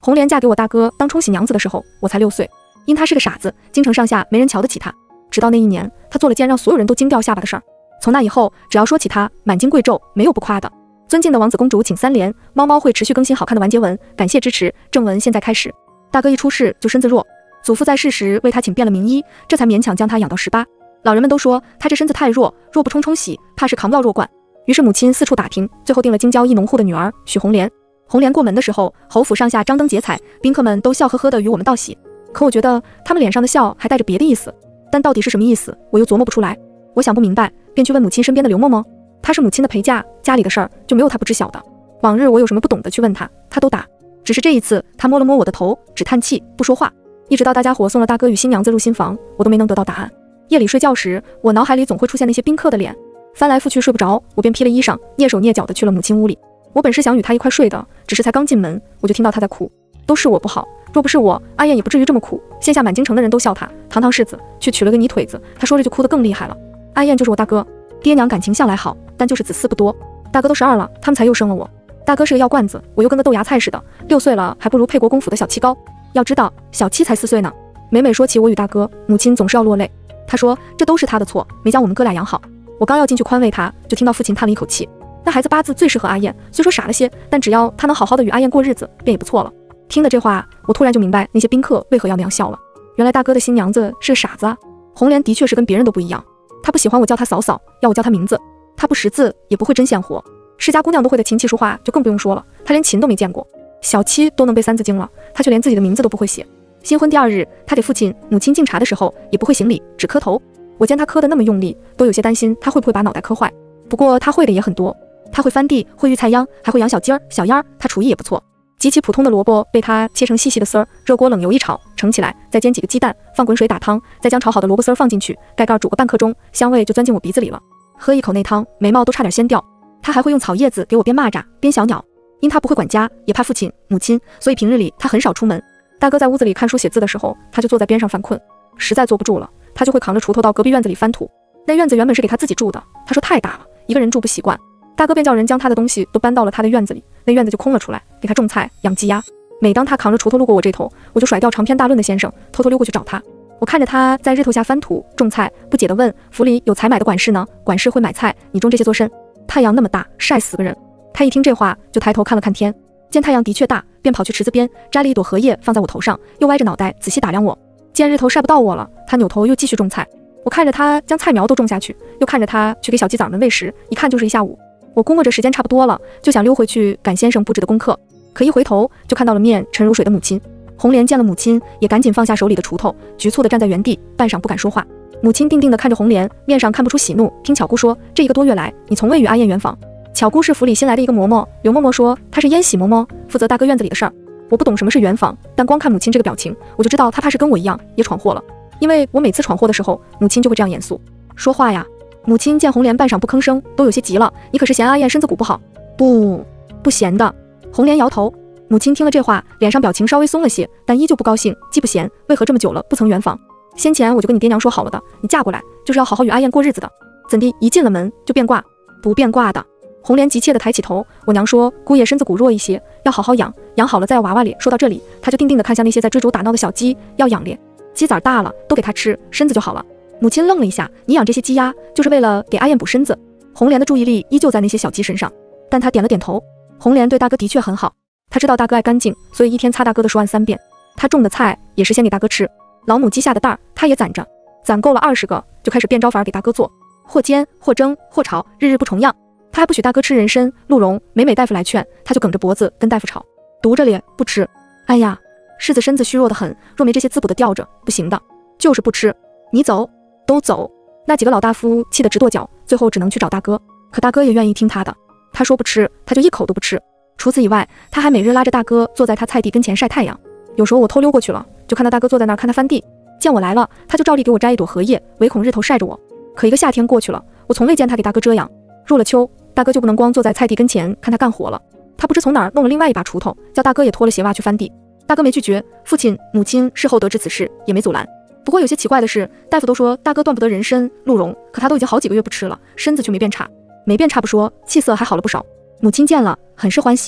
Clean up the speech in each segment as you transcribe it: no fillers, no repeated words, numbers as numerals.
红莲嫁给我大哥当冲喜娘子的时候，我才6岁，因她是个傻子，京城上下没人瞧得起她。直到那一年，她做了件让所有人都惊掉下巴的事儿。从那以后，只要说起她，满京贵胄没有不夸的。尊敬的王子公主请3连，猫猫会持续更新好看的完结文，感谢支持。正文现在开始。大哥一出世就身子弱，祖父在世时为他请遍了名医，这才勉强将他养到18。老人们都说他这身子太弱，若不冲喜，怕是扛不到弱冠。于是母亲四处打听，最后定了京郊一农户的女儿许红莲。红莲过门的时候，侯府上下张灯结彩，宾客们都笑呵呵的与我们道喜。可我觉得他们脸上的笑还带着别的意思，但到底是什么意思，我又琢磨不出来。我想不明白，便去问母亲身边的刘嬷嬷，她是母亲的陪嫁，家里的事儿就没有她不知晓的。往日我有什么不懂的去问她，她都答。只是这一次，她摸了摸我的头，只叹气不说话。一直到大家伙送了大哥与新娘子入新房，我都没能得到答案。夜里睡觉时，我脑海里总会出现那些宾客的脸，翻来覆去睡不着，我便披了衣裳，蹑手蹑脚的去了母亲屋里。我本是想与她一块睡的，只是才刚进门，我就听到她在哭。都是我不好，若不是我，阿燕也不至于这么苦。现下满京城的人都笑她堂堂世子，却娶了个泥腿子。她说着就哭得更厉害了。阿燕就是我大哥，爹娘感情向来好，但就是子嗣不多。大哥都12了，他们才又生了我。大哥是个药罐子，我又跟个豆芽菜似的，6岁了还不如沛国公府的小七高。要知道小七才4岁呢。每每说起我与大哥，母亲总是要落泪。她说这都是他的错，没将我们哥俩养好。我刚要进去宽慰他，就听到父亲叹了一口气。那孩子八字最适合阿燕，虽说傻了些，但只要他能好好的与阿燕过日子，便也不错了。听了这话，我突然就明白那些宾客为何要那样笑了。原来大哥的新娘子是个傻子啊。红莲的确是跟别人都不一样，她不喜欢我叫她嫂嫂，要我叫她名字。她不识字，也不会针线活。世家姑娘都会的琴棋书画就更不用说了，她连琴都没见过。小七都能背3字经了，她却连自己的名字都不会写。新婚第2日，她给父亲母亲敬茶的时候也不会行礼，只磕头。我见她磕得那么用力，都有些担心她会不会把脑袋磕坏。不过她会的也很多，她会翻地，会育菜秧，还会养小鸡儿小鸭儿。她厨艺也不错。极其普通的萝卜被她切成细细的丝儿，热锅冷油一炒，盛起来，再煎几个鸡蛋，放滚水打汤，再将炒好的萝卜丝儿放进去，盖盖煮个半刻钟，香味就钻进我鼻子里了。喝一口那汤，眉毛都差点掀掉。她还会用草叶子给我编蚂蚱，编小鸟。因她不会管家，也怕父亲母亲，所以平日里她很少出门。大哥在屋子里看书写字的时候，她就坐在边上犯困，实在坐不住了，她就会扛着锄头到隔壁院子里翻土。那院子原本是给她自己住的，她说太大了，一个人住不习惯。大哥便叫人将她的东西都搬到了她的院子里，那院子就空了出来，给她种菜养鸡鸭。每当她扛着锄头路过我这头，我就甩掉长篇大论的先生，偷偷溜过去找她。我看着她在日头下翻土种菜，不解地问，府里有采买的管事呢，管事会买菜，你种这些做甚？太阳那么大，晒死个人。她一听这话，就抬头看了看天，见太阳的确大，便跑去池子边摘了一朵荷叶放在我头上，又歪着脑袋仔细打量我。见日头晒不到我了，她扭头又继续种菜。我看着她将菜苗都种下去，又看着她去给小鸡崽们喂食，一看就是一下午。我估摸着时间差不多了，就想溜回去赶先生布置的功课，可一回头就看到了面沉如水的母亲。红莲见了母亲，也赶紧放下手里的锄头，局促地站在原地，半晌不敢说话。母亲定定地看着红莲，面上看不出喜怒。听巧姑说，这1个多月来，你从未与阿燕圆房。巧姑是府里新来的一个嬷嬷，刘嬷嬷说她是燕喜嬷嬷，负责大哥院子里的事儿。我不懂什么是圆房，但光看母亲这个表情，我就知道她怕是跟我一样也闯祸了。因为我每次闯祸的时候，母亲就会这样严肃说话呀。母亲见红莲半晌不吭声，都有些急了，你可是嫌阿燕身子骨不好？不嫌的。红莲摇头。母亲听了这话，脸上表情稍微松了些，但依旧不高兴，既不嫌，为何这么久了不曾圆房？先前我就跟你爹娘说好了的，你嫁过来就是要好好与阿燕过日子的，怎地一进了门就变卦？不变卦的。红莲急切地抬起头，我娘说姑爷身子骨弱一些，要好好养，养好了再要娃娃咧。说到这里，她就定定地看向那些在追逐打闹的小鸡，要养咧，鸡崽大了都给她吃，身子就好了。母亲愣了一下，你养这些鸡鸭就是为了给阿燕补身子？红莲的注意力依旧在那些小鸡身上，但她点了点头。红莲对大哥的确很好，她知道大哥爱干净，所以一天擦大哥的手腕3遍。她种的菜也是先给大哥吃，老母鸡下的蛋儿她也攒着，攒够了20个，就开始变招法给大哥做，或煎或蒸或炒，日日不重样。她还不许大哥吃人参鹿茸，每大夫来劝，她就梗着脖子跟大夫吵，读着咧不吃。哎呀，世子身子虚弱得很，若没这些滋补的吊着，不行的，就是不吃。你走。都走。那几个老大夫气得直跺脚，最后只能去找大哥。可大哥也愿意听他的，他说不吃，他就一口都不吃。除此以外，他还每日拉着大哥坐在他菜地跟前晒太阳。有时候我偷溜过去了，就看到大哥坐在那儿看他翻地。见我来了，他就照例给我摘一朵荷叶，唯恐日头晒着我。可1个夏天过去了，我从未见他给大哥遮阳。入了秋，大哥就不能光坐在菜地跟前看他干活了，他不知从哪儿弄了另外一把锄头，叫大哥也脱了鞋袜去翻地。大哥没拒绝，父亲母亲事后得知此事，也没阻拦。不过有些奇怪的是，大夫都说大哥断不得人参鹿茸，可他都已经好几个月不吃了，身子却没变差。没变差不说，气色还好了不少。母亲见了很是欢喜，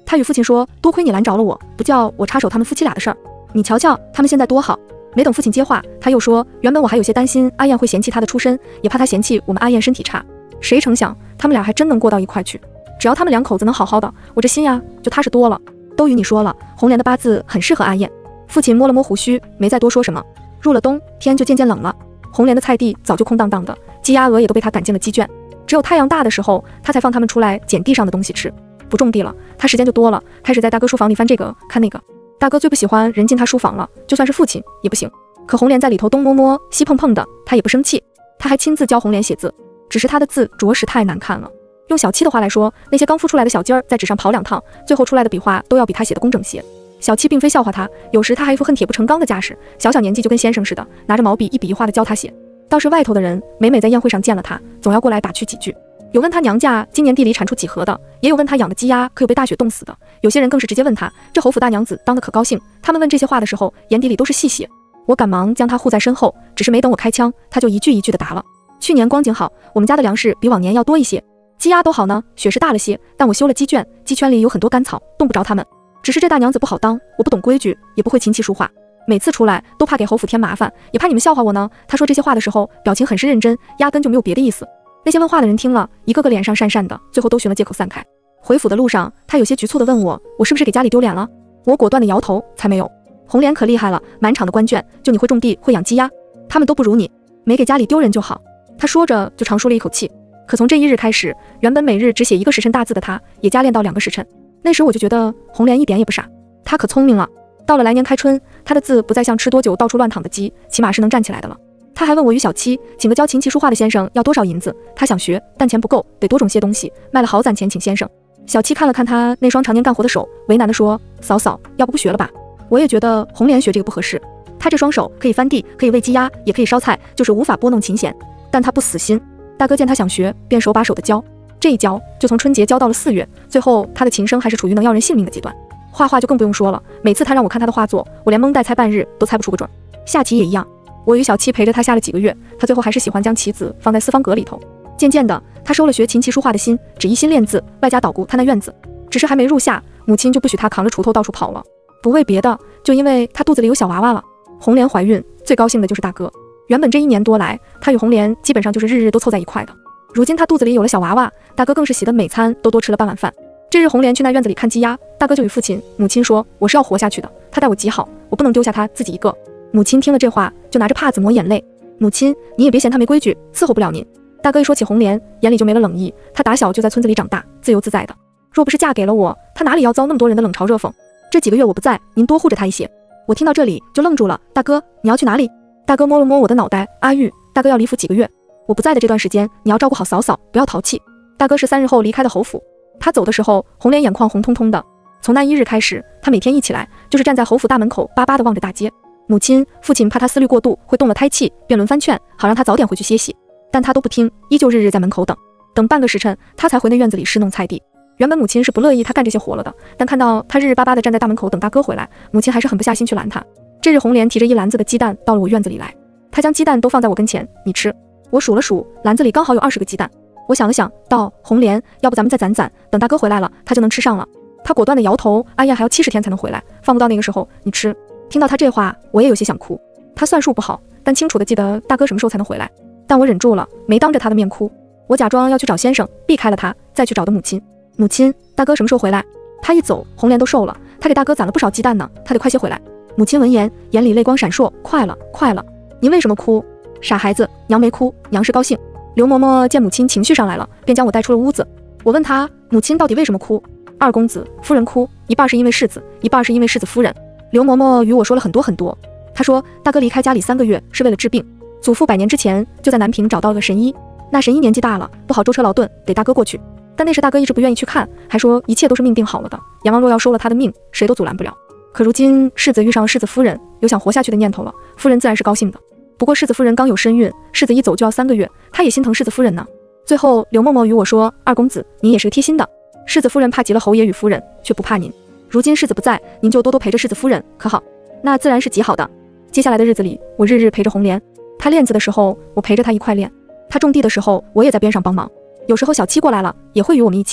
他与父亲说，多亏你拦着了我，不叫我插手他们夫妻俩的事儿。你瞧瞧他们现在多好。没等父亲接话，他又说，原本我还有些担心阿燕会嫌弃他的出身，也怕他嫌弃我们阿燕身体差，谁成想他们俩还真能过到一块去。只要他们两口子能好好的，我这心呀就踏实多了。都与你说了，红莲的八字很适合阿燕。父亲摸了摸胡须，没再多说什么。入了冬，天就渐渐冷了，红莲的菜地早就空荡荡的，鸡鸭鹅也都被他赶进了鸡圈，只有太阳大的时候，他才放他们出来捡地上的东西吃。不种地了，他时间就多了，开始在大哥书房里翻这个看那个。大哥最不喜欢人进他书房了，就算是父亲也不行。可红莲在里头东摸摸西碰碰的，他也不生气。他还亲自教红莲写字，只是他的字着实太难看了。用小七的话来说，那些刚孵出来的小鸡儿在纸上跑2趟，最后出来的笔画都要比他写的工整些。小七并非笑话他，有时他还一副恨铁不成钢的架势，小年纪就跟先生似的，拿着毛笔一笔一画的教他写。倒是外头的人每在宴会上见了他，总要过来打趣几句。有问他娘家今年地里产出几何的，也有问他养的鸡鸭可有被大雪冻死的，有些人更是直接问他这侯府大娘子当得可高兴。他们问这些话的时候，眼底里都是戏谑。我赶忙将他护在身后，只是没等我开枪，他就一句一句的答了。去年光景好，我们家的粮食比往年要多一些，鸡鸭都好呢，雪是大了些，但我修了鸡圈，鸡圈里有很多干草，冻不着他们。只是这大娘子不好当，我不懂规矩，也不会琴棋书画，每次出来都怕给侯府添麻烦，也怕你们笑话我呢。他说这些话的时候，表情很是认真，压根就没有别的意思。那些问话的人听了，一个个脸上讪讪的，最后都寻了借口散开。回府的路上，他有些局促地问我是不是给家里丢脸了？我果断地摇头，才没有。红莲可厉害了，满场的官眷，就你会种地会养鸡鸭，他们都不如你，没给家里丢人就好。他说着就长舒了一口气。可从这一日开始，原本每日只写1个时辰大字的他，也加练到2个时辰。那时我就觉得红莲一点也不傻，她可聪明了。到了来年开春，她的字不再像吃多久到处乱躺的鸡，起码是能站起来的了。他还问我与小七请个教琴棋书画的先生要多少银子，他想学，但钱不够，得多种些东西，卖了好攒钱请先生。小七看了看他那双常年干活的手，为难地说，嫂嫂，要不学了吧？我也觉得红莲学这个不合适，他这双手可以翻地，可以喂鸡鸭，也可以烧菜，就是无法拨弄琴弦。但他不死心，大哥见他想学，便手把手的教，这一教就从春节教到了4月，最后他的琴声还是处于能要人性命的阶段。画画就更不用说了，每次他让我看他的画作，我连蒙带猜半日都猜不出个准。下棋也一样，我与小七陪着他下了几个月，他最后还是喜欢将棋子放在四方格里头。渐渐的，他收了学琴棋书画的心，只一心练字，外加捣鼓他那院子。只是还没入夏，母亲就不许他扛着锄头到处跑了，不为别的，就因为他肚子里有小娃娃了。红莲怀孕，最高兴的就是大哥。原本这1年多来，他与红莲基本上就是日日都凑在一块的。如今他肚子里有了小娃娃，大哥更是喜得每餐都多吃了半碗饭。这日红莲去那院子里看鸡鸭，大哥就与父亲、母亲说，我是要活下去的，他待我极好，我不能丢下他自己一个。母亲听了这话，就拿着帕子抹眼泪。母亲，你也别嫌他没规矩，伺候不了您。大哥一说起红莲，眼里就没了冷意。他打小就在村子里长大，自由自在的，若不是嫁给了我，他哪里要遭那么多人的冷嘲热讽？这几个月我不在，您多护着他一些。我听到这里就愣住了，大哥，你要去哪里？大哥摸了摸我的脑袋，阿玉，大哥要离府几个月，我不在的这段时间，你要照顾好嫂嫂，不要淘气。大哥是3日后离开的侯府，他走的时候，红莲眼眶红彤彤的。从那1日开始，他每天一起来就是站在侯府大门口巴巴地望着大街。母亲、父亲怕他思虑过度会动了胎气，便轮番劝，好让他早点回去歇息，但他都不听，依旧日日在门口等半个时辰，他才回那院子里施弄菜地。原本母亲是不乐意他干这些活了的，但看到他日日巴巴地站在大门口等大哥回来，母亲还是狠不下心去拦他。这日红莲提着1篮子的鸡蛋到了我院子里来，他将鸡蛋都放在我跟前，你吃。我数了数，篮子里刚好有20个鸡蛋。我想了想，道，红莲，要不咱们再攒攒，等大哥回来了，他就能吃上了。他果断地摇头，阿燕还要70天才能回来，放不到那个时候，你吃。听到他这话，我也有些想哭。他算数不好，但清楚地记得大哥什么时候才能回来，但我忍住了，没当着他的面哭。我假装要去找先生，避开了他，再去找的母亲。母亲，大哥什么时候回来？他一走，红莲都瘦了，他给大哥攒了不少鸡蛋呢，他得快些回来。母亲闻言，眼里泪光闪烁，快了，快了。您为什么哭？傻孩子，娘没哭，娘是高兴。刘嬷嬷见母亲情绪上来了，便将我带出了屋子。我问她，母亲到底为什么哭？二公子、夫人哭，一半是因为世子，一半是因为世子夫人。刘嬷嬷与我说了很多很多。她说，大哥离开家里3个月是为了治病，祖父100年之前就在南平找到了个神医，那神医年纪大了，不好舟车劳顿，得大哥过去。但那时大哥一直不愿意去看，还说一切都是命定好了的，阎王若要收了他的命，谁都阻拦不了。可如今世子遇上了世子夫人，有想活下去的念头了，夫人自然是高兴的。不过世子夫人刚有身孕，世子一走就要3个月，他也心疼世子夫人呢。最后刘嬷嬷与我说，二公子，您也是个贴心的，世子夫人怕极了侯爷与夫人，却不怕您。如今世子不在，您就多多陪着世子夫人，可好？那自然是极好的。接下来的日子里，我日日陪着红莲，她练字的时候，我陪着她一块练；她种地的时候，我也在边上帮忙。有时候小七过来了，也会与我们一起。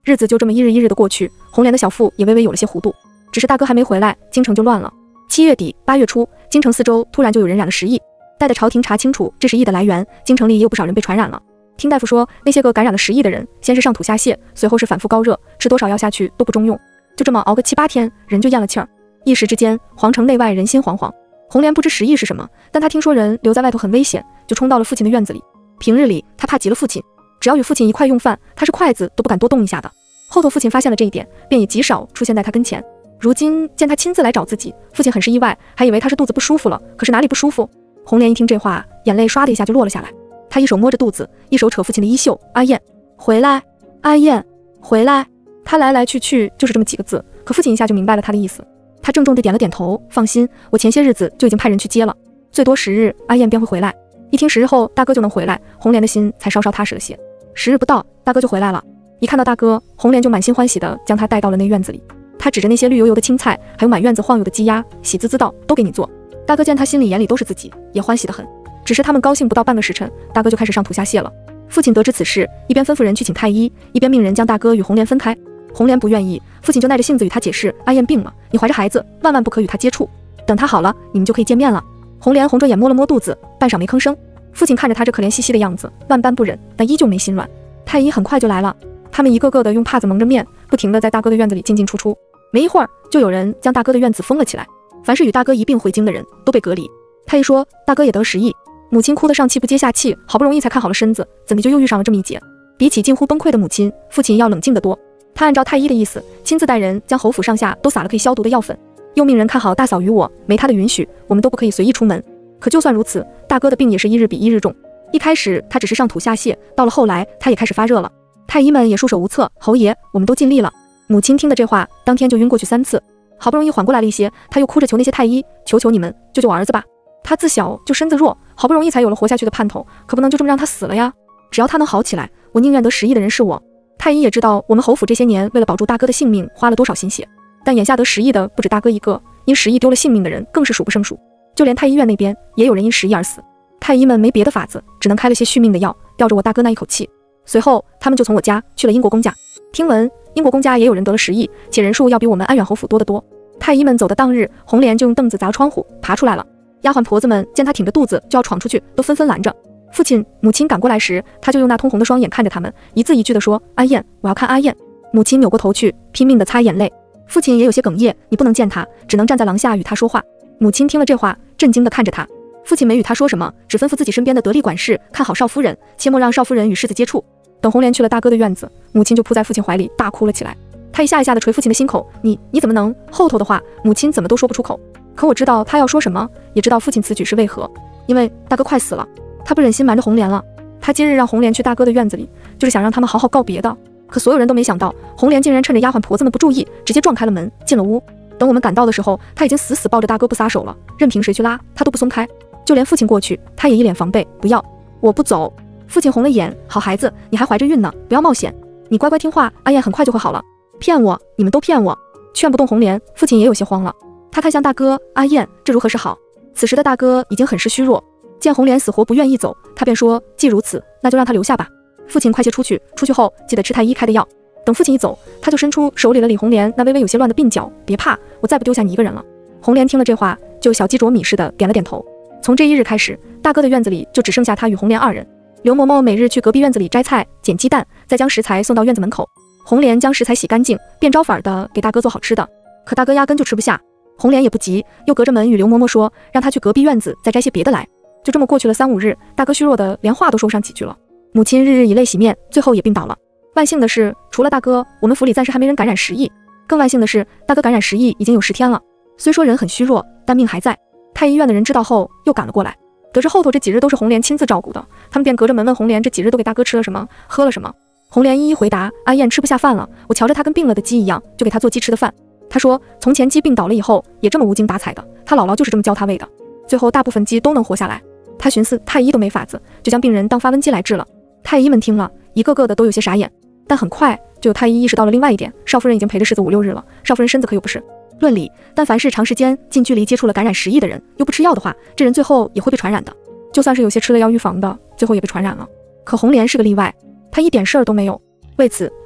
日子就这么一日一日的过去，红莲的小腹也微微有了些弧度。只是大哥还没回来，京城就乱了。7月底8月初，京城四周突然就有人染了10亿，待得朝廷查清楚这10亿的来源，京城里也有不少人被传染了。听大夫说，那些个感染了10亿的人，先是上吐下泻，随后是反复高热，吃多少药下去都不中用，就这么熬个7、8天，人就咽了气儿。一时之间，皇城内外人心惶惶。红莲不知10亿是什么，但他听说人留在外头很危险，就冲到了父亲的院子里。平日里他怕极了父亲，只要与父亲一块用饭，他是筷子都不敢多动一下的。后头父亲发现了这一点，便也极少出现在他跟前。如今见他亲自来找自己，父亲很是意外，还以为他是肚子不舒服了，可是哪里不舒服？红莲一听这话，眼泪唰的一下就落了下来。他一手摸着肚子，一手扯父亲的衣袖：“阿燕，回来！阿燕，回来！”他来来去去就是这么几个字，可父亲一下就明白了他的意思。他郑重地点了点头：“放心，我前些日子就已经派人去接了，最多10日，阿燕便会回来。”一听10日后大哥就能回来，红莲的心才稍稍踏实了些。10日不到，大哥就回来了。一看到大哥，红莲就满心欢喜地将他带到了那院子里。他指着那些绿油油的青菜，还有满院子晃悠的鸡鸭，喜滋滋道：“都给你做。”大哥见他心里眼里都是自己，也欢喜得很。只是他们高兴不到半个时辰，大哥就开始上吐下泻了。父亲得知此事，一边吩咐人去请太医，一边命人将大哥与红莲分开。红莲不愿意，父亲就耐着性子与他解释：“阿燕病了，你怀着孩子，万万不可与他接触。等他好了，你们就可以见面了。”红莲红着眼摸了摸肚子，半晌没吭声。父亲看着他这可怜兮兮的样子，万般不忍，但依旧没心软。太医很快就来了，他们一个个的用帕子蒙着面，不停地在大哥的院子里进进出出。没一会儿，就有人将大哥的院子封了起来，凡是与大哥一并回京的人都被隔离。太医说，大哥也得10亿。母亲哭得上气不接下气，好不容易才看好了身子，怎的就又遇上了这么一劫？比起近乎崩溃的母亲，父亲要冷静得多。他按照太医的意思，亲自带人将侯府上下都撒了可以消毒的药粉，又命人看好大嫂与我，没他的允许，我们都不可以随意出门。可就算如此，大哥的病也是一日比一日重。一开始他只是上吐下泻，到了后来他也开始发热了。太医们也束手无策，侯爷，我们都尽力了。母亲听的这话，当天就晕过去3次，好不容易缓过来了一些，他又哭着求那些太医，求求你们救救我儿子吧。他自小就身子弱，好不容易才有了活下去的盼头，可不能就这么让他死了呀。只要他能好起来，我宁愿得10亿的人是我。太医也知道我们侯府这些年为了保住大哥的性命花了多少心血，但眼下得10亿的不止大哥一个，因10亿丢了性命的人更是数不胜数。就连太医院那边也有人因10亿而死，太医们没别的法子，只能开了些续命的药，吊着我大哥那一口气。随后他们就从我家去了英国公家，听闻英国公家也有人得了10亿，且人数要比我们安远侯府多得多。太医们走的当日，红莲就用凳子砸窗户爬出来了。丫鬟婆子们见他挺着肚子就要闯出去，都纷纷拦着。父亲母亲赶过来时，他就用那通红的双眼看着他们，一字一句地说：“阿燕，我要看阿燕。”母亲扭过头去，拼命地擦眼泪。父亲也有些哽咽，你不能见他，只能站在廊下与他说话。母亲听了这话，震惊地看着他。父亲没与他说什么，只吩咐自己身边的得力管事看好少夫人，切莫让少夫人与世子接触。等红莲去了大哥的院子，母亲就扑在父亲怀里大哭了起来。他一下一下地捶父亲的心口，你怎么能？后头的话母亲怎么都说不出口。可我知道他要说什么，也知道父亲此举是为何，因为大哥快死了，他不忍心瞒着红莲了。他今日让红莲去大哥的院子里，就是想让他们好好告别的。可所有人都没想到，红莲竟然趁着丫鬟婆子们不注意，直接撞开了门进了屋。等我们赶到的时候，他已经死死抱着大哥不撒手了，任凭谁去拉他都不松开。就连父亲过去，他也一脸防备，不要，我不走。父亲红了眼，好孩子，你还怀着孕呢，不要冒险，你乖乖听话，阿燕很快就会好了。骗我，你们都骗我。劝不动红莲，父亲也有些慌了。他看向大哥，阿燕，这如何是好？此时的大哥已经很是虚弱，见红莲死活不愿意走，他便说，既如此，那就让他留下吧。父亲快些出去，出去后记得吃太医开的药。等父亲一走，他就伸出手里了理红莲那微微有些乱的鬓角，别怕，我再不丢下你一个人了。红莲听了这话，就小鸡啄米似的点了点头。从这一日开始，大哥的院子里就只剩下他与红莲2人。刘嬷嬷每日去隔壁院子里摘菜、捡鸡蛋，再将食材送到院子门口。红莲将食材洗干净，便招法的给大哥做好吃的。可大哥压根就吃不下。红莲也不急，又隔着门与刘嬷嬷说，让他去隔壁院子再摘些别的来。就这么过去了3、5日，大哥虚弱的连话都说不上几句了。母亲日日以泪洗面，最后也病倒了。万幸的是，除了大哥，我们府里暂时还没人感染10亿。更万幸的是，大哥感染10亿已经有10天了，虽说人很虚弱，但命还在。太医院的人知道后又赶了过来，得知后头这几日都是红莲亲自照顾的，他们便隔着门问红莲这几日都给大哥吃了什么，喝了什么。红莲一一回答，阿燕吃不下饭了，我瞧着他跟病了的鸡一样，就给他做鸡吃的饭。他说从前鸡病倒了以后也这么无精打采的，他姥姥就是这么教他喂的，最后大部分鸡都能活下来。他寻思太医都没法子，就将病人当发瘟鸡来治了。太医们听了一个个的都有些傻眼，但很快就有太医意识到了另外一点，少夫人已经陪着世子5、6日了，少夫人身子可又不是论理，但凡是长时间近距离接触了感染10亿的人，又不吃药的话，这人最后也会被传染的。就算是有些吃了药预防的，最后也被传染了。可红莲是个例外，她一点事儿都没有。为此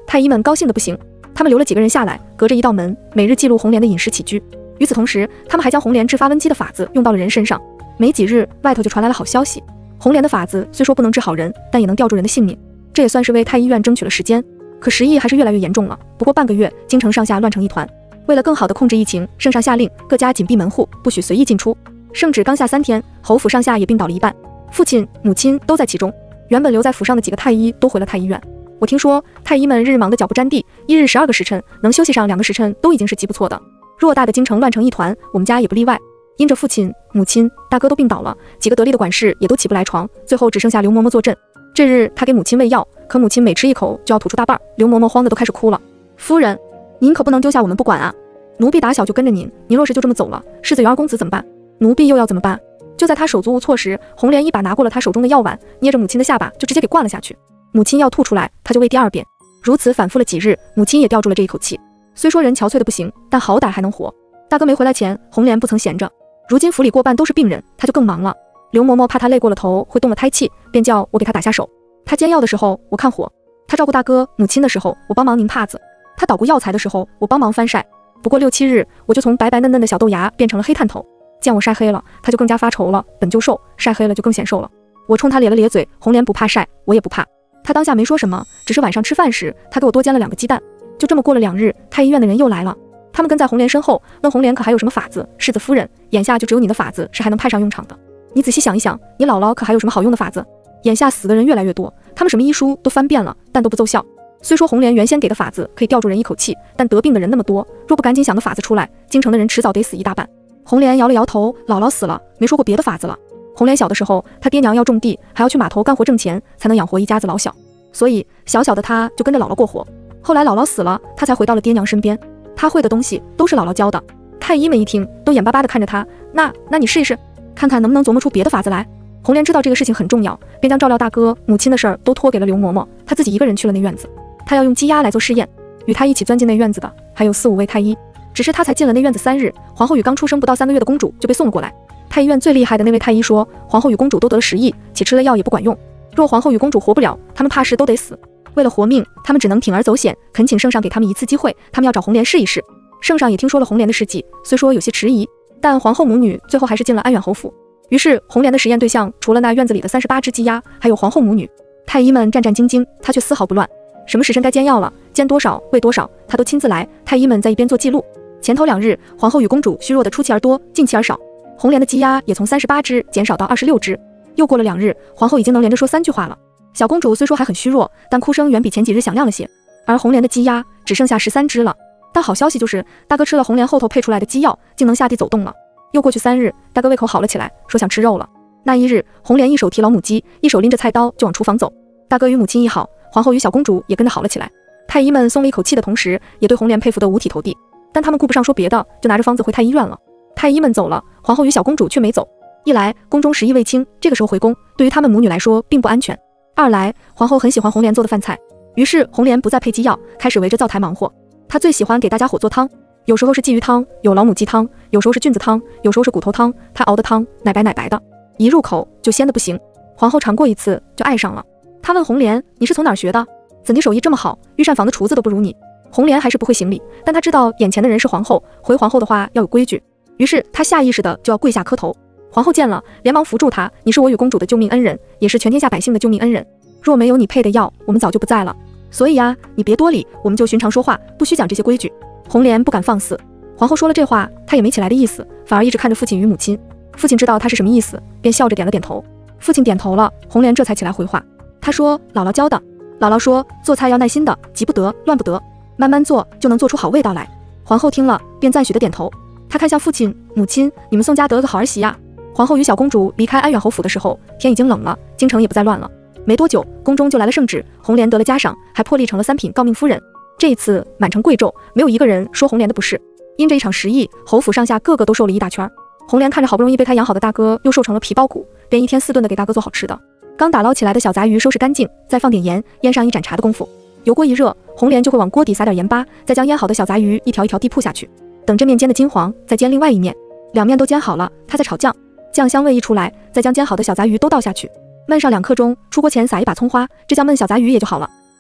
太医们高兴得不行，他们留了几个人下来，隔着一道门，每日记录红莲的饮食起居。与此同时，他们还将红莲治发瘟疾的法子用到了人身上。没几日，外头就传来了好消息，红莲的法子虽说不能治好人，但也能吊住人的性命，这也算是为太医院争取了时间。可时疫还是越来越严重了，不过半个月，京城上下乱成一团。为了更好地控制疫情，圣上下令各家紧闭门户，不许随意进出。圣旨刚下3天，侯府上下也病倒了一半，父亲、母亲都在其中。原本留在府上的几个太医都回了太医院。我听说太医们日日忙得脚不沾地，一日12个时辰，能休息上2个时辰都已经是极不错的。偌大的京城乱成一团，我们家也不例外。因着父亲、母亲、大哥都病倒了，几个得力的管事也都起不来床，最后只剩下刘嬷嬷坐镇。这日他给母亲喂药，可母亲每吃一口就要吐出大半，刘嬷嬷慌得都开始哭了。夫人，您可不能丢下我们不管啊！奴婢打小就跟着您，您若是就这么走了，世子元儿公子怎么办？奴婢又要怎么办？就在他手足无措时，红莲一把拿过了他手中的药碗，捏着母亲的下巴就直接给灌了下去。母亲要吐出来，他就喂第2遍，如此反复了几日，母亲也吊住了这一口气。虽说人憔悴的不行，但好歹还能活。大哥没回来前，红莲不曾闲着。如今府里过半都是病人，他就更忙了。刘嬷嬷怕他累过了头会动了胎气，便叫我给他打下手。他煎药的时候我看火，他照顾大哥母亲的时候我帮忙拧帕子，他捣鼓药材的时候我帮忙翻晒。不过6、7日，我就从白白嫩嫩的小豆芽变成了黑炭头。见我晒黑了，他就更加发愁了，本就瘦，晒黑了就更显瘦了。我冲他咧了咧嘴，红莲不怕晒，我也不怕。他当下没说什么，只是晚上吃饭时，他给我多煎了2个鸡蛋。就这么过了2日，太医院的人又来了。他们跟在红莲身后，问红莲可还有什么法子？世子夫人，眼下就只有你的法子是还能派上用场的。你仔细想一想，你姥姥可还有什么好用的法子？眼下死的人越来越多，他们什么医书都翻遍了，但都不奏效。虽说红莲原先给的法子可以吊住人一口气，但得病的人那么多，若不赶紧想个法子出来，京城的人迟早得死一大半。红莲摇了摇头，姥姥死了，没说过别的法子了。红莲小的时候，她爹娘要种地，还要去码头干活挣钱，才能养活一家子老小，所以小小的她就跟着姥姥过活。后来姥姥死了，她才回到了爹娘身边。她会的东西都是姥姥教的。太医们一听，都眼巴巴地看着她，那你试一试，看看能不能琢磨出别的法子来。红莲知道这个事情很重要，便将照料大哥母亲的事儿都托给了刘嬷嬷，她自己一个人去了那院子。她要用鸡鸭来做试验，与她一起钻进那院子的还有4、5位太医。只是她才进了那院子3日，皇后与刚出生不到3个月的公主就被送了过来。太医院最厉害的那位太医说，皇后与公主都得了10亿，且吃了药也不管用，若皇后与公主活不了，他们怕是都得死。为了活命，他们只能铤而走险，恳请圣上给他们一次机会，他们要找红莲试一试。圣上也听说了红莲的事迹，虽说有些迟疑，但皇后母女最后还是进了安远侯府。于是红莲的实验对象除了那院子里的38只鸡鸭，还有皇后母女。太医们战战兢兢，他却丝毫不乱。什么时辰该煎药了，煎多少喂多少，他都亲自来。太医们在一边做记录。前头2日，皇后与公主虚弱的出奇而多，进气而少。红莲的鸡鸭也从38只减少到26只。又过了2日，皇后已经能连着说3句话了。小公主虽说还很虚弱，但哭声远比前几日响亮了些。而红莲的鸡鸭只剩下13只了。但好消息就是，大哥吃了红莲后头配出来的鸡药，竟能下地走动了。又过去3日，大哥胃口好了起来，说想吃肉了。那一日，红莲一手提老母鸡，一手拎着菜刀就往厨房走。大哥与母亲一好，皇后与小公主也跟着好了起来。太医们松了一口气的同时，也对红莲佩服得五体投地。但他们顾不上说别的，就拿着方子回太医院了。太医们走了，皇后与小公主却没走。一来，宫中时疫未清，这个时候回宫，对于他们母女来说并不安全；二来，皇后很喜欢红莲做的饭菜，于是红莲不再配鸡药，开始围着灶台忙活。她最喜欢给大家伙做汤，有时候是鲫鱼汤，有老母鸡汤，有时候是菌子汤，有时候是骨头汤。她熬的汤奶白奶白的，一入口就鲜得不行。皇后尝过一次就爱上了。她问红莲：“你是从哪儿学的？怎地手艺这么好？御膳房的厨子都不如你。”红莲还是不会行礼，但她知道眼前的人是皇后，回皇后的话要有规矩，于是她下意识的就要跪下磕头。皇后见了，连忙扶住她：“你是我与公主的救命恩人，也是全天下百姓的救命恩人。若没有你配的药，我们早就不在了。所以啊，你别多礼，我们就寻常说话，不许讲这些规矩。”红莲不敢放肆。皇后说了这话，她也没起来的意思，反而一直看着父亲与母亲。父亲知道她是什么意思，便笑着点了点头。父亲点头了，红莲这才起来回话。她说：“姥姥教的。姥姥说，做菜要耐心的，急不得，乱不得，慢慢做就能做出好味道来。”皇后听了，便赞许的点头。她看向父亲、母亲：“你们宋家得了个好儿媳呀。”皇后与小公主离开安远侯府的时候，天已经冷了，京城也不再乱了。没多久，宫中就来了圣旨，红莲得了嘉赏，还破例成了3品诰命夫人。这一次满城贵胄，没有一个人说红莲的不是。因这一场时疫，侯府上下个个都瘦了一大圈。红莲看着好不容易被她养好的大哥又瘦成了皮包骨，便1天4顿的给大哥做好吃的。刚打捞起来的小杂鱼收拾干净，再放点盐，腌上一盏茶的功夫，油锅一热，红莲就会往锅底撒点盐巴，再将腌好的小杂鱼一条一条地铺下去。等这面煎的金黄，再煎另外一面，2面都煎好了，她再炒酱，酱香味一出来，再将煎好的小杂鱼都倒下去，焖上2刻钟，出锅前撒一把葱花，这酱焖小杂鱼也就好了。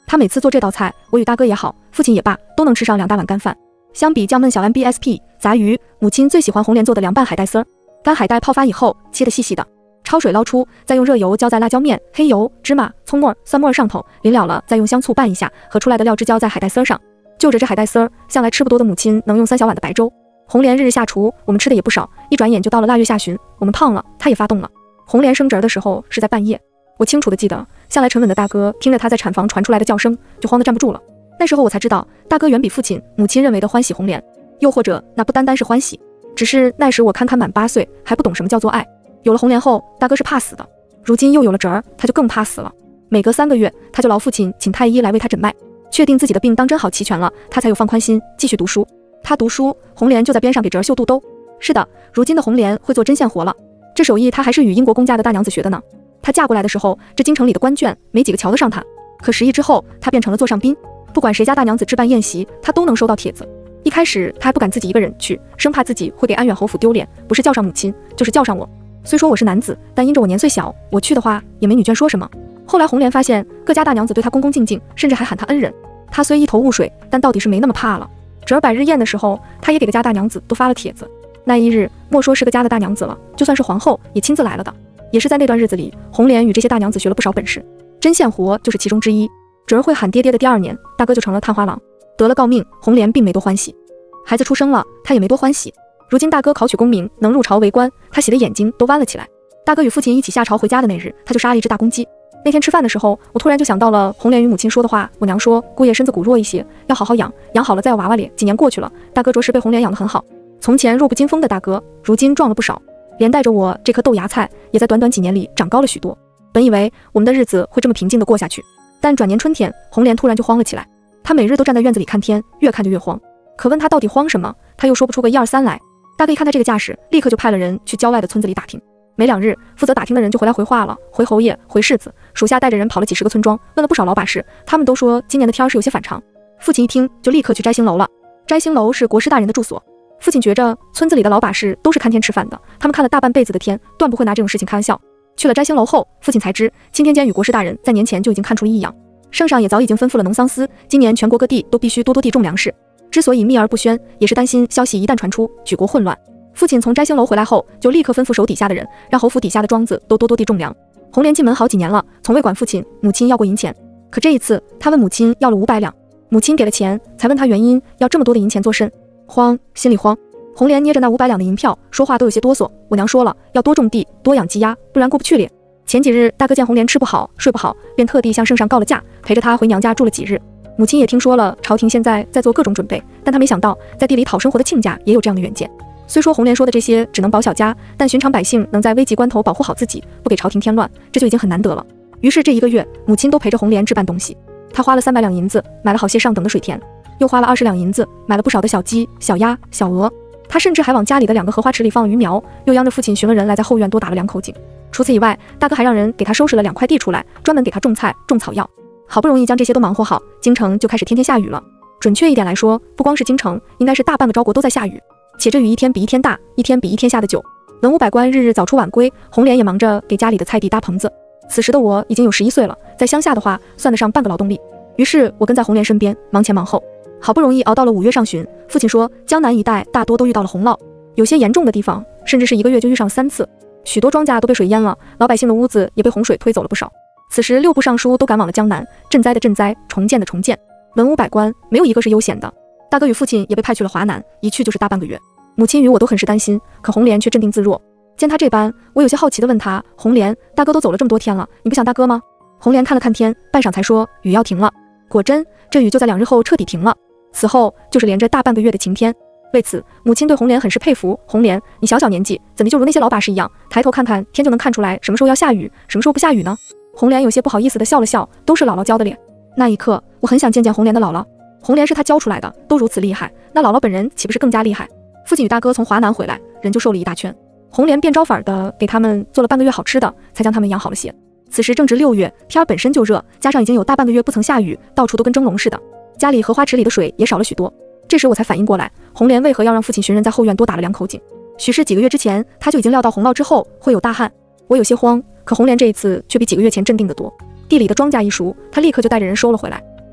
他每次做这道菜，我与大哥也好，父亲也罢，都能吃上2大碗干饭。相比酱焖小 MBSP 杂鱼，母亲最喜欢红莲做的凉拌海带丝儿。干海带泡发以后，切得细细的，焯水捞出，再用热油浇在辣椒面、黑油、芝麻、葱末、蒜末上头，淋了了，再用香醋拌一下，和出来的料汁浇在海带丝上。就着这海带丝儿，向来吃不多的母亲能用3小碗的白粥。红莲日日下厨，我们吃的也不少，一转眼就到了腊月下旬，我们胖了，她也发动了。红莲生侄儿的时候是在半夜，我清楚地记得，向来沉稳的大哥听着他在产房传出来的叫声，就慌得站不住了。那时候我才知道，大哥远比父亲、母亲认为的欢喜红莲，又或者那不单单是欢喜，只是那时我堪堪满8岁，还不懂什么叫做爱。有了红莲后，大哥是怕死的，如今又有了侄儿，他就更怕死了。每隔3个月，他就劳父亲请太医来为他诊脉，确定自己的病当真好齐全了，他才有放宽心继续读书。他读书，红莲就在边上给侄儿绣肚兜。是的，如今的红莲会做针线活了，这手艺他还是与英国公家的大娘子学的呢。她嫁过来的时候，这京城里的官眷没几个瞧得上她，可10亿之后，她变成了座上宾，不管谁家大娘子置办宴席，她都能收到帖子。一开始她还不敢自己一个人去，生怕自己会给安远侯府丢脸，不是叫上母亲，就是叫上我。虽说我是男子，但因着我年岁小，我去的话也没女眷说什么。后来红莲发现各家大娘子对她恭恭敬敬，甚至还喊她恩人，她虽一头雾水，但到底是没那么怕了。侄儿百日宴的时候，她也给个家大娘子都发了帖子。那一日，莫说是个家的大娘子了，就算是皇后也亲自来了的。也是在那段日子里，红莲与这些大娘子学了不少本事，针线活就是其中之一。侄儿会喊爹爹的第2年，大哥就成了探花郎，得了诰命，红莲并没多欢喜。孩子出生了，他也没多欢喜。如今大哥考取功名，能入朝为官，他喜得眼睛都弯了起来。大哥与父亲一起下朝回家的那日，他就杀了一只大公鸡。那天吃饭的时候，我突然就想到了红莲与母亲说的话。我娘说，姑爷身子骨弱一些，要好好养，养好了再要娃娃脸。几年过去了，大哥着实被红莲养得很好。从前弱不禁风的大哥，如今壮了不少，连带着我这颗豆芽菜，也在短短几年里长高了许多。本以为我们的日子会这么平静地过下去，但转年春天，红莲突然就慌了起来。她每日都站在院子里看天，越看就越慌。可问她到底慌什么，她又说不出个1、2、3来。大哥一看她这个架势，立刻就派了人去郊外的村子里打听。没2日，负责打听的人就回来回话了，回侯爷，回世子，属下带着人跑了几10个村庄，问了不少老把式，他们都说今年的天是有些反常。父亲一听，就立刻去摘星楼了。摘星楼是国师大人的住所。父亲觉着村子里的老把式都是看天吃饭的，他们看了大半辈子的天，断不会拿这种事情开玩笑。去了摘星楼后，父亲才知钦天监与国师大人在年前就已经看出了异样，圣上也早已经吩咐了农桑司，今年全国各地都必须多地种粮食。之所以秘而不宣，也是担心消息一旦传出，举国混乱。父亲从摘星楼回来后，就立刻吩咐手底下的人，让侯府底下的庄子都多地种粮。红莲进门好几年了，从未管父亲、母亲要过银钱，可这一次他问母亲要了500两，母亲给了钱，才问他原因，要这么多的银钱做甚？慌，心里慌。红莲捏着那500两的银票，说话都有些哆嗦。我娘说了，要多种地，多养鸡鸭，不然过不去咧。前几日大哥见红莲吃不好睡不好，便特地向圣上告了假，陪着她回娘家住了几日。母亲也听说了朝廷现在在做各种准备，但她没想到在地里讨生活的亲家也有这样的远见。虽说红莲说的这些只能保小家，但寻常百姓能在危急关头保护好自己，不给朝廷添乱，这就已经很难得了。于是这1个月，母亲都陪着红莲置办东西。她花了300两银子买了好些上等的水田，又花了20两银子买了不少的小鸡、小鸭、小鹅。她甚至还往家里的2个荷花池里放了鱼苗，又央着父亲寻了人来在后院多打了2口井。除此以外，大哥还让人给她收拾了2块地出来，专门给她种菜、种草药。好不容易将这些都忙活好，京城就开始天天下雨了。准确一点来说，不光是京城，应该是大半个昭国都在下雨。且这雨一天比一天大，一天比一天下的久。文武百官日日早出晚归，红莲也忙着给家里的菜地搭棚子。此时的我已经有11岁了，在乡下的话算得上半个劳动力。于是我跟在红莲身边，忙前忙后。好不容易熬到了5月上旬，父亲说江南一带大多都遇到了洪涝，有些严重的地方甚至是1个月就遇上3次，许多庄稼都被水淹了，老百姓的屋子也被洪水推走了不少。此时6部尚书都赶往了江南，赈灾的赈灾，重建的重建，文武百官没有一个是悠闲的。大哥与父亲也被派去了华南，一去就是大半个月。母亲与我都很是担心，可红莲却镇定自若。见他这般，我有些好奇地问他，红莲，大哥都走了这么多天了，你不想大哥吗？红莲看了看天，半晌才说，雨要停了。果真，这雨就在2日后彻底停了。此后就是连着大半个月的晴天。为此，母亲对红莲很是佩服。红莲，你小小年纪，怎地就如那些老把式一样，抬头看看天就能看出来什么时候要下雨，什么时候不下雨呢？红莲有些不好意思地笑了笑，都是姥姥教的咧。那一刻，我很想见见红莲的姥姥。红莲是她教出来的，都如此厉害，那姥姥本人岂不是更加厉害？父亲与大哥从华南回来，人就瘦了一大圈。红莲便招法的给他们做了半个月好吃的，才将他们养好了些。此时正值6月，天本身就热，加上已经有大半个月不曾下雨，到处都跟蒸笼似的，家里荷花池里的水也少了许多。这时我才反应过来，红莲为何要让父亲寻人在后院多打了2口井。许是几个月之前，他就已经料到洪涝之后会有大旱。我有些慌，可红莲这一次却比几个月前镇定得多。地里的庄稼一熟，他立刻就带着人收了回来。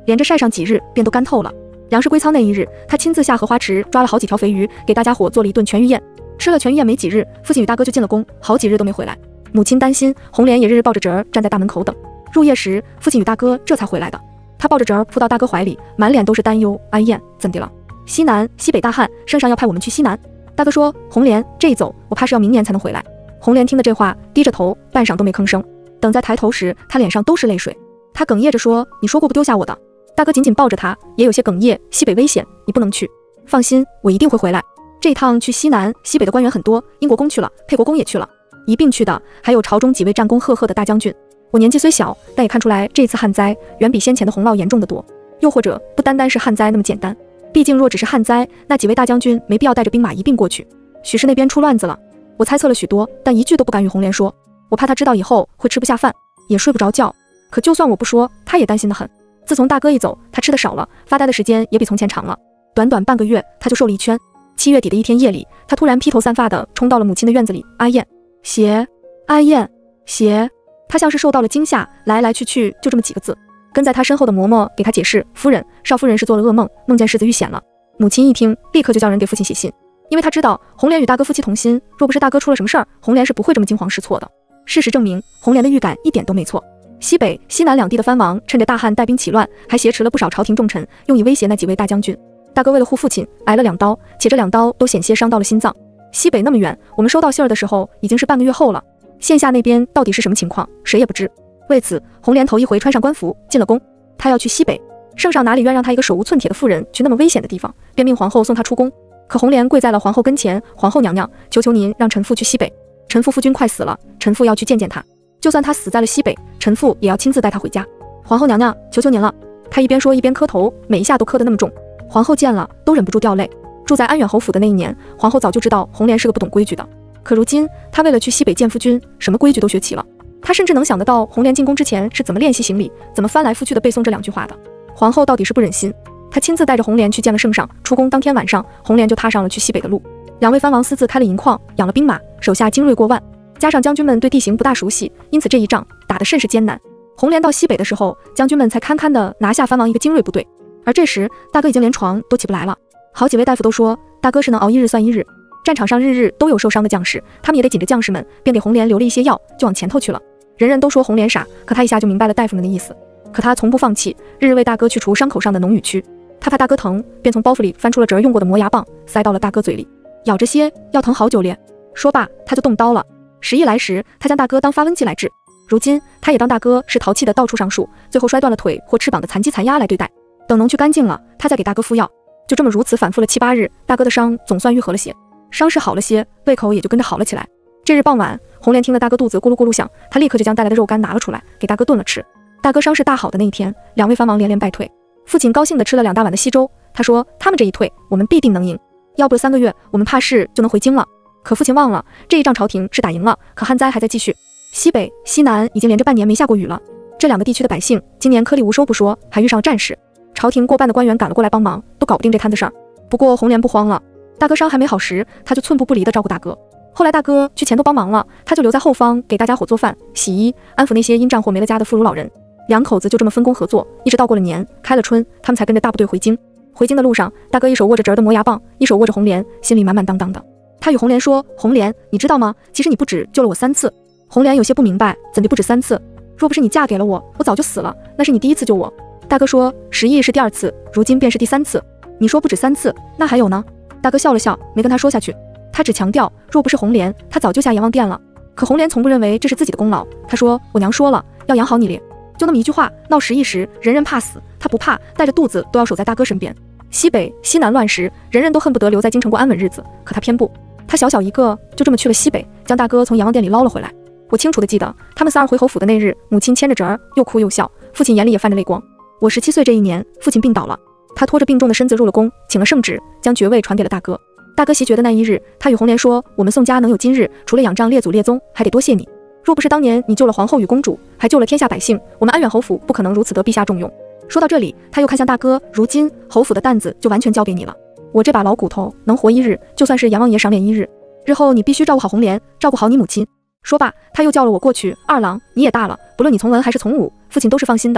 连着晒上几日，便都干透了。粮食归仓那一日，他亲自下荷花池抓了好几条肥鱼，给大家伙做了一顿全鱼宴。吃了全鱼宴没几日，父亲与大哥就进了宫，好几日都没回来。母亲担心，红莲也日日抱着侄儿站在大门口等。入夜时，父亲与大哥这才回来的。他抱着侄儿扑到大哥怀里，满脸都是担忧。阿燕，怎的了？西南、西北大旱，圣上要派我们去西南。大哥说，红莲，这一走，我怕是要明年才能回来。红莲听的这话，低着头，半晌都没吭声。等再抬头时，他脸上都是泪水。他哽咽着说，你说过不丢下我的。大哥紧紧抱着他，也有些哽咽。西北危险，你不能去。放心，我一定会回来。这一趟去西南、西北的官员很多，英国公去了，沛国公也去了，一并去的还有朝中几位战功赫赫的大将军。我年纪虽小，但也看出来这次旱灾远比先前的洪涝严重得多。又或者不单单是旱灾那么简单，毕竟若只是旱灾，那几位大将军没必要带着兵马一并过去。许是那边出乱子了。我猜测了许多，但一句都不敢与红莲说，我怕他知道以后会吃不下饭，也睡不着觉。可就算我不说，他也担心得很。自从大哥一走，他吃的少了，发呆的时间也比从前长了。短短半个月，他就瘦了一圈。7月底的一天夜里，他突然披头散发地冲到了母亲的院子里。阿燕，鞋，阿燕，鞋。他像是受到了惊吓，来来去去就这么几个字。跟在他身后的嬷嬷给他解释，夫人，少夫人是做了噩梦，梦见世子遇险了。母亲一听，立刻就叫人给父亲写信，因为他知道红莲与大哥夫妻同心，若不是大哥出了什么事儿，红莲是不会这么惊慌失措的。事实证明，红莲的预感一点都没错。西北、西南两地的藩王趁着大旱带兵起乱，还挟持了不少朝廷重臣，用以威胁那几位大将军。大哥为了护父亲，挨了2刀，且这2刀都险些伤到了心脏。西北那么远，我们收到信儿的时候已经是半个月后了。线下那边到底是什么情况，谁也不知。为此，红莲头一回穿上官服进了宫，他要去西北。圣上哪里愿让他一个手无寸铁的妇人去那么危险的地方，便命皇后送他出宫。可红莲跪在了皇后跟前，皇后娘娘，求求您让臣妇去西北。臣妇夫君快死了，臣妇要去见见他。就算他死在了西北，臣妇也要亲自带他回家。皇后娘娘，求求您了。他一边说一边磕头，每一下都磕得那么重。皇后见了都忍不住掉泪。住在安远侯府的那一年，皇后早就知道红莲是个不懂规矩的，可如今她为了去西北见夫君，什么规矩都学齐了。她甚至能想得到红莲进宫之前是怎么练习行礼，怎么翻来覆去的背诵这2句话的。皇后到底是不忍心，她亲自带着红莲去见了圣上。出宫当天晚上，红莲就踏上了去西北的路。2位藩王私自开了银矿，养了兵马，手下精锐过万，加上将军们对地形不大熟悉，因此这一仗打得甚是艰难。红莲到西北的时候，将军们才堪堪地拿下藩王一个精锐部队，而这时大哥已经连床都起不来了。好几位大夫都说大哥是能熬一日算一日。战场上日日都有受伤的将士，他们也得紧着将士们，便给红莲留了一些药，就往前头去了。人人都说红莲傻，可他一下就明白了大夫们的意思。可他从不放弃，日日为大哥去除伤口上的脓与蛆。他怕大哥疼，便从包袱里翻出了侄儿用过的磨牙棒，塞到了大哥嘴里，咬着些，要疼好久咧。说罢，他就动刀了。时一来时，他将大哥当发瘟剂来治。如今，他也当大哥是淘气的到处上树，最后摔断了腿或翅膀的残鸡残鸭来对待。等脓去干净了，他再给大哥敷药。就这么如此反复了7、8日，大哥的伤总算愈合了些，伤势好了些，胃口也就跟着好了起来。这日傍晚，红莲听了大哥肚子咕噜咕噜响，他立刻就将带来的肉干拿了出来，给大哥炖了吃。大哥伤势大好的那一天，2位藩王连连败退。父亲高兴地吃了2大碗的稀粥，他说他们这一退，我们必定能赢，要不3个月，我们怕是就能回京了。可父亲忘了，这一仗朝廷是打赢了，可旱灾还在继续。西北、西南已经连着半年没下过雨了，这2个地区的百姓今年颗粒无收不说，还遇上了战事。朝廷过半的官员赶了过来帮忙，都搞不定这摊子事儿。不过红莲不慌了，大哥伤还没好时，他就寸步不离地照顾大哥。后来大哥去前头帮忙了，他就留在后方给大家伙做饭、洗衣，安抚那些因战祸没了家的妇孺老人。2口子就这么分工合作，一直到过了年，开了春，他们才跟着大部队回京。回京的路上，大哥一手握着侄儿的磨牙棒，一手握着红莲，心里满满当当的。他与红莲说：“红莲，你知道吗？其实你不止救了我3次。”红莲有些不明白，怎地不止3次？若不是你嫁给了我，我早就死了。那是你第1次救我。大哥说：“10亿是第2次，如今便是第3次。你说不止3次，那还有呢？”大哥笑了笑，没跟他说下去。他只强调，若不是红莲，他早就下阎王殿了。可红莲从不认为这是自己的功劳。他说：“我娘说了，要养好你咧。”就那么一句话，闹10亿时，人人怕死，他不怕，带着肚子都要守在大哥身边。西北、西南乱时，人人都恨不得留在京城过安稳日子，可他偏不。他小小一个，就这么去了西北，将大哥从阎王殿里捞了回来。我清楚地记得，他们仨回侯府的那日，母亲牵着侄儿，又哭又笑，父亲眼里也泛着泪光。我17岁这一年，父亲病倒了，他拖着病重的身子入了宫，请了圣旨，将爵位传给了大哥。大哥袭爵的那一日，他与红莲说：“我们宋家能有今日，除了仰仗列祖列宗，还得多谢你。若不是当年你救了皇后与公主，还救了天下百姓，我们安远侯府不可能如此得陛下重用。”说到这里，他又看向大哥：“如今侯府的担子就完全交给你了，我这把老骨头能活1日，就算是阎王爷赏脸1日。日后你必须照顾好红莲，照顾好你母亲。”说罢，他又叫了我过去：“二郎，你也大了，不论你从文还是从武，父亲都是放心的。”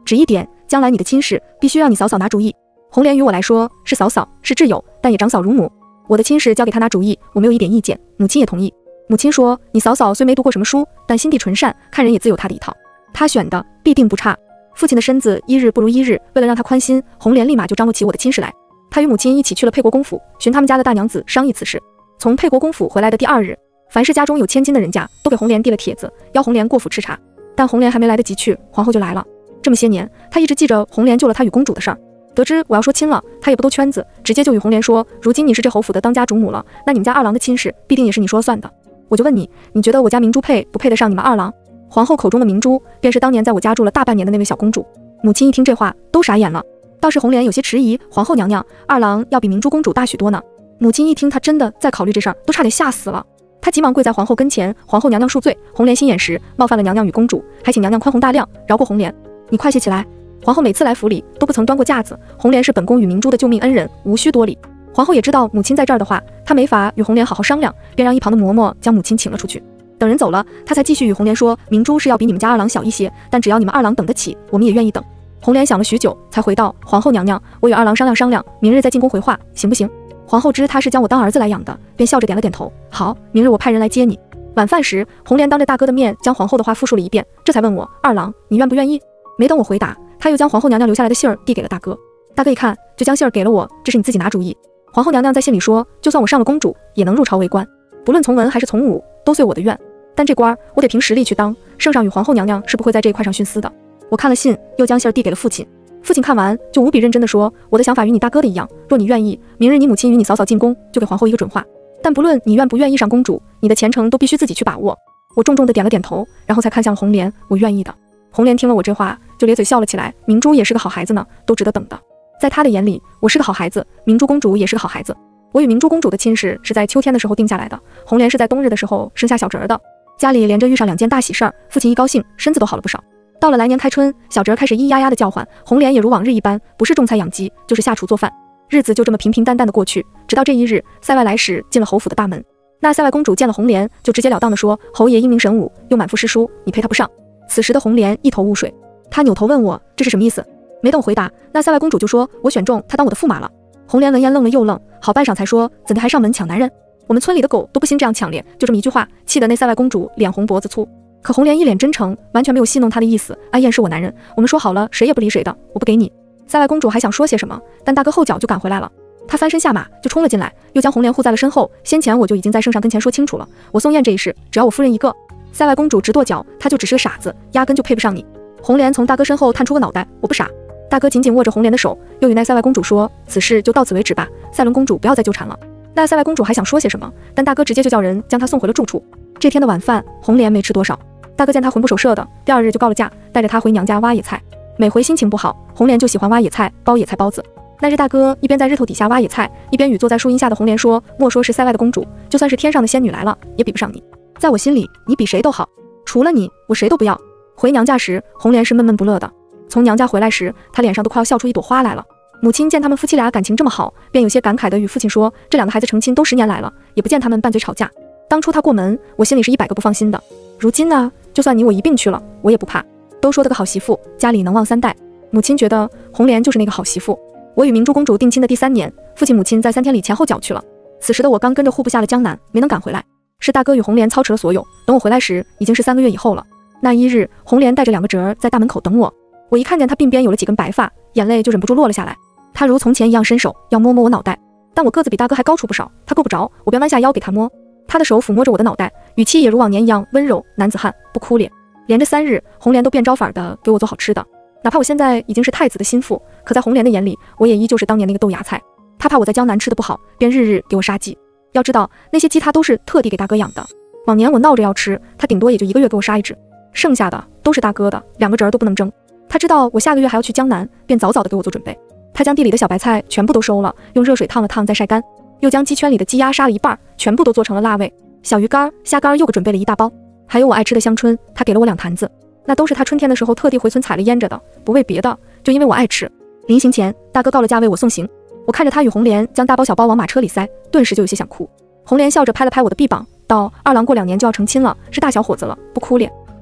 只一点，将来你的亲事必须让你嫂嫂拿主意。红莲于我来说是嫂嫂，是挚友，但也长嫂如母。我的亲事交给她拿主意，我没有一点意见，母亲也同意。母亲说，你嫂嫂虽没读过什么书，但心地纯善，看人也自有她的一套，她选的必定不差。父亲的身子一日不如一日，为了让他宽心，红莲立马就张罗起我的亲事来。他与母亲一起去了沛国公府，寻他们家的大娘子商议此事。从沛国公府回来的第2日，凡是家中有千金的人家，都给红莲递了帖子，邀红莲过府吃茶。但红莲还没来得及去，皇后就来了。这么些年，他一直记着红莲救了他与公主的事儿。得知我要说亲了，他也不兜圈子，直接就与红莲说，如今你是这侯府的当家主母了，那你们家二郎的亲事必定也是你说了算的。我就问你，你觉得我家明珠配不配得上你们二郎？皇后口中的明珠，便是当年在我家住了大半年的那位小公主。母亲一听这话，都傻眼了。倒是红莲有些迟疑，皇后娘娘，二郎要比明珠公主大许多呢。母亲一听她真的在考虑这事儿，都差点吓死了。她急忙跪在皇后跟前，皇后娘娘恕罪，红莲心眼实，冒犯了娘娘与公主，还请娘娘宽宏大量，饶过红莲。你快些起来。皇后每次来府里都不曾端过架子，红莲是本宫与明珠的救命恩人，无需多礼。皇后也知道母亲在这儿的话，她没法与红莲好好商量，便让一旁的嬷嬷将母亲请了出去。等人走了，她才继续与红莲说，明珠是要比你们家二郎小一些，但只要你们二郎等得起，我们也愿意等。红莲想了许久，才回道，皇后娘娘，我与二郎商量商量，明日再进宫回话，行不行？皇后知她是将我当儿子来养的，便笑着点了点头，好，明日我派人来接你。晚饭时，红莲当着大哥的面将皇后的话复述了一遍，这才问我，二郎，你愿不愿意？没等我回答，他又将皇后娘娘留下来的信儿递给了大哥。大哥一看，就将信儿给了我，这是你自己拿主意。皇后娘娘在信里说，就算我上了公主，也能入朝为官，不论从文还是从武，都随我的愿。但这官我得凭实力去当，圣上与皇后娘娘是不会在这一块上徇私的。我看了信，又将信儿递给了父亲。父亲看完就无比认真地说，我的想法与你大哥的一样，若你愿意，明日你母亲与你嫂嫂进宫，就给皇后一个准话。但不论你愿不愿意上公主，你的前程都必须自己去把握。我重重地点了点头，然后才看向了红莲，我愿意的。红莲听了我这话，就咧嘴笑了起来，明珠也是个好孩子呢，都值得等的。在他的眼里，我是个好孩子，明珠公主也是个好孩子。我与明珠公主的亲事是在秋天的时候定下来的，红莲是在冬日的时候生下小侄儿的。家里连着遇上2件大喜事儿，父亲一高兴，身子都好了不少。到了来年开春，小侄儿开始咿咿呀呀的叫唤，红莲也如往日一般，不是种菜养鸡，就是下厨做饭。日子就这么平平淡淡的过去，直到这一日，塞外来使进了侯府的大门。那塞外公主见了红莲，就直截了当的说，侯爷英明神武，又满腹诗书，你配他不上。此时的红莲一头雾水，她扭头问我，这是什么意思？没等我回答，那塞外公主就说，我选中她当我的驸马了。红莲闻言愣了又愣，好半晌才说，怎的还上门抢男人？我们村里的狗都不兴这样抢猎，就这么一句话，气得那塞外公主脸红脖子粗。可红莲一脸真诚，完全没有戏弄她的意思。安燕是我男人，我们说好了，谁也不理谁的，我不给你。塞外公主还想说些什么，但大哥后脚就赶回来了。他翻身下马就冲了进来，又将红莲护在了身后。先前我就已经在圣上跟前说清楚了，我送燕这一事，只要我夫人一个。塞外公主直跺脚，她就只是个傻子，压根就配不上你。红莲从大哥身后探出个脑袋，我不傻。大哥紧紧握着红莲的手，又与那塞外公主说，此事就到此为止吧，塞伦公主不要再纠缠了。那塞外公主还想说些什么，但大哥直接就叫人将她送回了住处。这天的晚饭，红莲没吃多少。大哥见她魂不守舍的，第2日就告了假，带着她回娘家挖野菜。每回心情不好，红莲就喜欢挖野菜，包野菜包子。那日大哥一边在日头底下挖野菜，一边与坐在树荫下的红莲说，莫说是塞外的公主，就算是天上的仙女来了，也比不上你。在我心里，你比谁都好，除了你，我谁都不要。回娘家时，红莲是闷闷不乐的。从娘家回来时，她脸上都快要笑出一朵花来了。母亲见他们夫妻俩感情这么好，便有些感慨地与父亲说，这2个孩子成亲都10年来了，也不见他们拌嘴吵架。当初他过门，我心里是100个不放心的。如今呢，就算你我一并去了，我也不怕。都说得个好媳妇，家里能旺3代。母亲觉得红莲就是那个好媳妇。我与明珠公主定亲的第3年，父亲母亲在3天里前后脚去了。此时的我刚跟着户部下了江南，没能赶回来。是大哥与红莲操持了所有，等我回来时，已经是3个月以后了。那一日，红莲带着2个侄儿在大门口等我。我一看见她鬓边有了几根白发，眼泪就忍不住落了下来。她如从前一样伸手要摸摸我脑袋，但我个子比大哥还高出不少，她够不着，我便弯下腰给她摸。她的手抚摸着我的脑袋，语气也如往年一样温柔，男子汉不哭咧。连着3日，红莲都变招法的给我做好吃的。哪怕我现在已经是太子的心腹，可在红莲的眼里，我也依旧是当年那个豆芽菜。她怕我在江南吃的不好，便日日给我杀鸡。要知道那些鸡她都是特地给大哥养的。往年我闹着要吃，她顶多也就1个月给我杀1只，剩下的都是大哥的，2个侄儿都不能争。她知道我下个月还要去江南，便早早的给我做准备。她将地里的小白菜全部都收了，用热水烫了烫再晒干，又将鸡圈里的鸡鸭杀了一半，全部都做成了腊味。小鱼干、虾干又给准备了一大包，还有我爱吃的香椿，她给了我2坛子。那都是她春天的时候特地回村采了腌着的，不为别的，就因为我爱吃。临行前，大哥告了假为我送行。我看着他与红莲将大包小包往马车里塞，顿时就有些想哭。红莲笑着拍了拍我的臂膀，道：“二郎过2年就要成亲了，是大小伙子了，不哭咧。”